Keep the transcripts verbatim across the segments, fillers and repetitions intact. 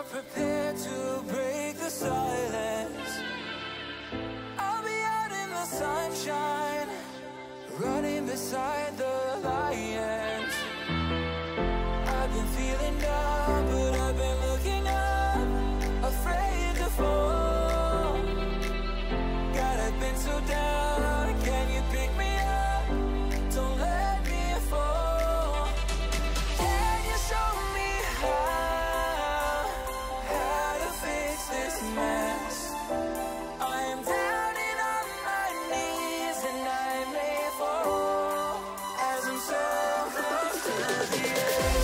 prepare to break the silence. I'll be out in the sunshine, running beside the lions. I've been feeling down, but I've been looking up, afraid to fall. God, I've been so down, can you pick me up? Don't let me fall. Can you show me how, how to fix this mess? I am down and on my knees and I may fall, as I'm so close to the edge.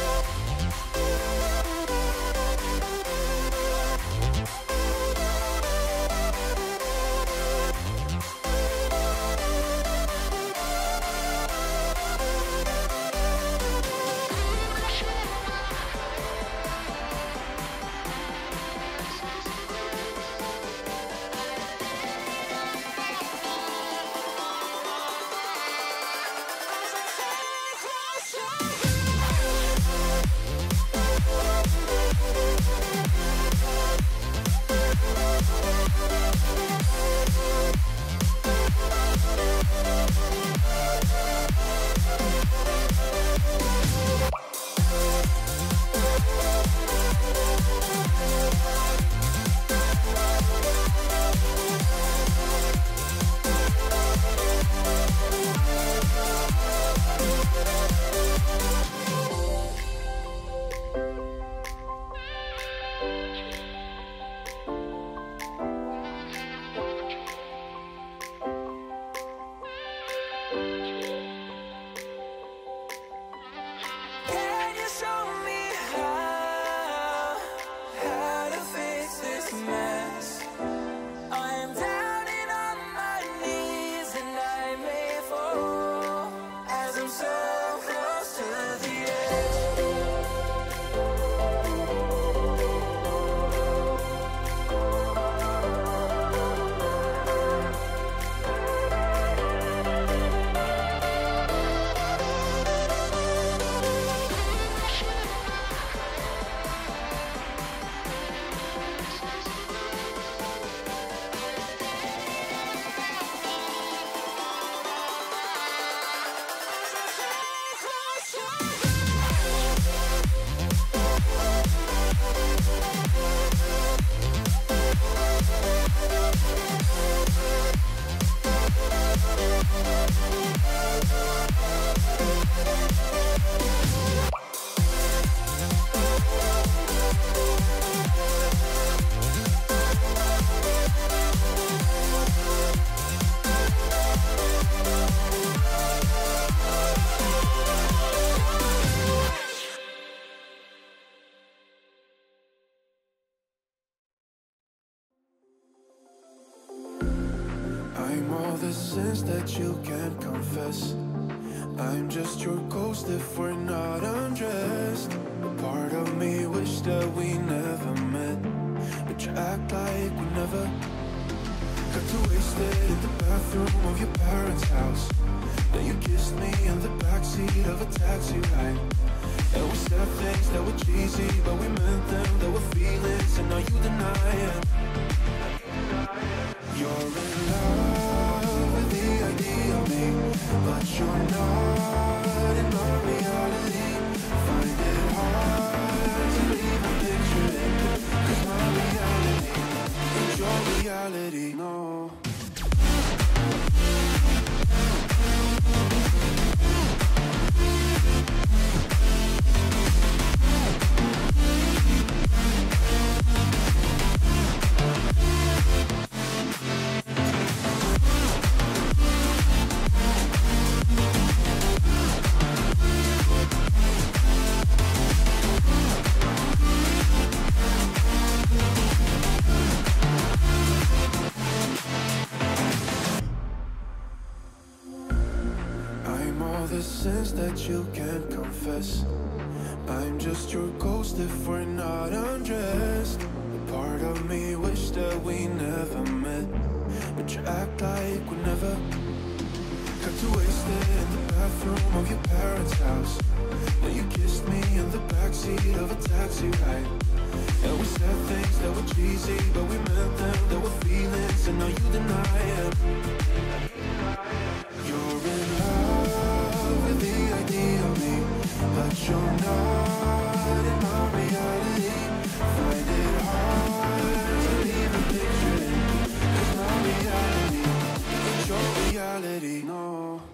Can you show me how, how to fix this mess? I am down and on my knees and I may fall, as I'm so close to the edge. I'm all the sins that you can't confess. I'm just your ghost if we're not undressed. A part of me wish that we never met, but you act like we never. Got too wasted in the bathroom of your parents' house. Then you kissed me in the backseat of a taxi ride. And we said things that were cheesy, but we meant them. There were feelings, and now you deny it. You're in love with the idea of me, but you're not in my reality. Find it hard to even picture it, 'cause my reality ain't your reality, no. The sins that you can't confess. I'm just your ghost if we're not undressed. A part of me wish that we never met, but you act like we never. Got too wasted in the bathroom of your parents' house. Then you kissed me in the backseat of a taxi ride. And we said things that were cheesy, but we meant them. There were feelings, and now you deny it. You're in love with the idea of me, but you're not in my reality. Find it hard to even picture it, 'cause my reality ain't your reality, no.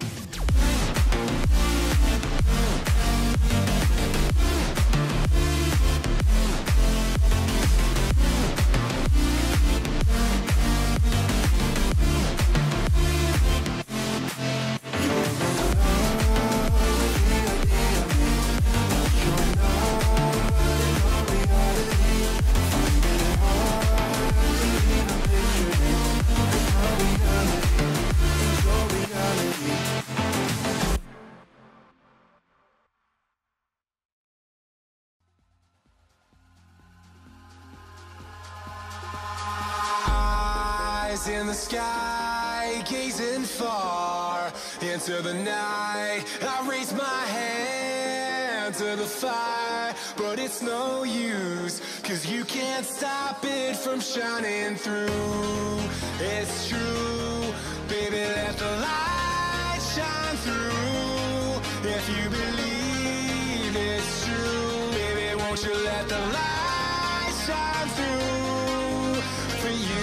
In the sky, gazing far into the night, I raise my hand to the fire, but it's no use, 'cause you can't stop it from shining through. It's true, baby, let the light shine through. If you believe it's true, baby, won't you let the light shine through for you.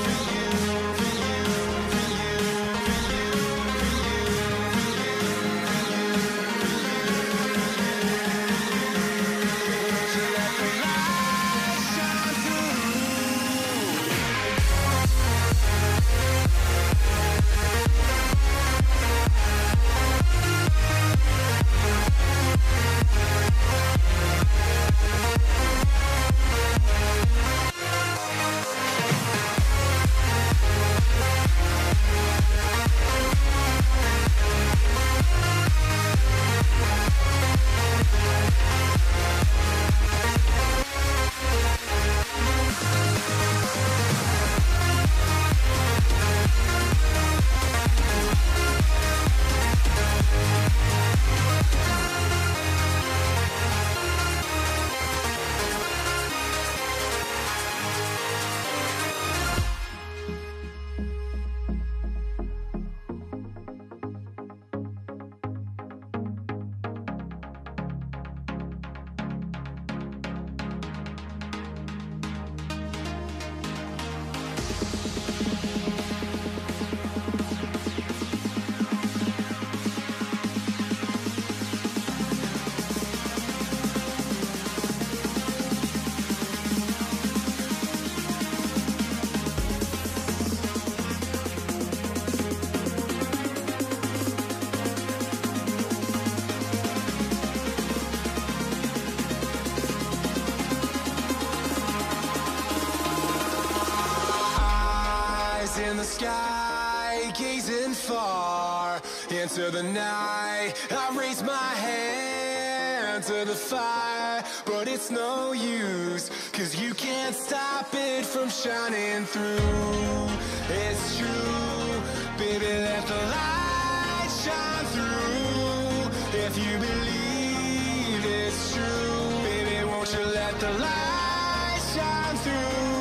In the sky, gazing far into the night, I raise my hand to the fire, but it's no use, 'cause you can't stop it from shining through. It's true, baby, let the light shine through. If you believe it's true, baby, won't you let the light shine through.